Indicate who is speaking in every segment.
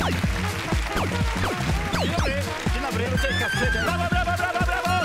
Speaker 1: Dzień dobry. Dzień dobry. Cześć, Kasprze. Brawo, brawo, brawo, brawo!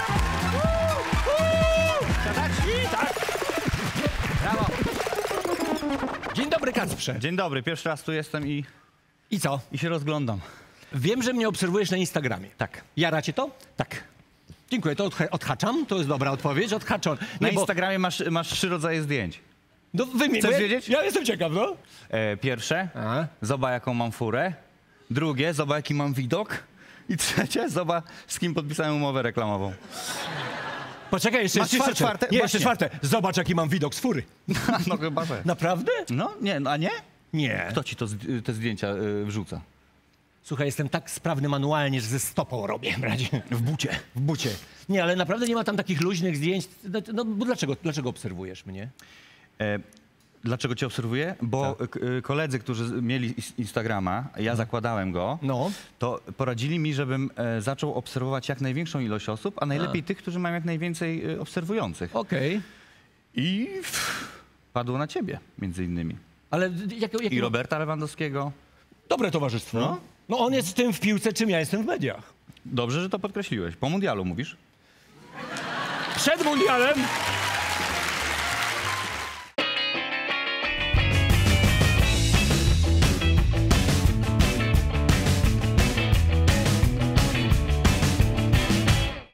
Speaker 1: Tak? Tak. Brawo.
Speaker 2: Dzień dobry, Kacprze.
Speaker 1: Dzień dobry. Pierwszy raz tu jestem
Speaker 2: I co?
Speaker 1: i się rozglądam.
Speaker 2: Wiem, że mnie obserwujesz na Instagramie.
Speaker 1: Tak.
Speaker 2: Jara cię to?
Speaker 1: Tak.
Speaker 2: Dziękuję, to odhaczam. To jest dobra odpowiedź, odhaczam.
Speaker 1: Na
Speaker 2: Nie, bo...
Speaker 1: Instagramie masz 3 rodzaje zdjęć.
Speaker 2: No, wymień.
Speaker 1: Chcesz wiedzieć?
Speaker 2: Ja jestem ciekaw, no.
Speaker 1: Pierwsze,
Speaker 2: Aha.
Speaker 1: zobacz jaką mam furę. Drugie, zobacz jaki mam widok. I trzecie, zobacz z kim podpisałem umowę reklamową.
Speaker 2: Poczekaj, jeszcze
Speaker 1: Masz
Speaker 2: jest
Speaker 1: jeszcze
Speaker 2: czwarte.
Speaker 1: czwarte?
Speaker 2: Nie, jeszcze
Speaker 1: Właśnie.
Speaker 2: czwarte. Zobacz, jaki mam widok z fury.
Speaker 1: No chyba, że.
Speaker 2: Naprawdę?
Speaker 1: No, nie, a nie?
Speaker 2: Nie.
Speaker 1: Kto ci te zdjęcia wrzuca?
Speaker 2: Słuchaj, jestem tak sprawny manualnie, że ze stopą robię, bracie. W bucie. W bucie. Nie, ale naprawdę nie ma tam takich luźnych zdjęć. No bo dlaczego obserwujesz mnie?
Speaker 1: Dlaczego cię obserwuję? Bo koledzy, którzy mieli Instagrama, ja zakładałem go,
Speaker 2: No.
Speaker 1: to poradzili mi, żebym zaczął obserwować jak największą ilość osób, a najlepiej tych, którzy mają jak najwięcej obserwujących.
Speaker 2: Okej.
Speaker 1: I padło na ciebie, między innymi.
Speaker 2: Ale
Speaker 1: I Roberta Lewandowskiego.
Speaker 2: Dobre towarzystwo.
Speaker 1: No.
Speaker 2: No on jest tym w piłce, czym ja jestem w mediach.
Speaker 1: Dobrze, że to podkreśliłeś. Po mundialu mówisz?
Speaker 2: Przed mundialem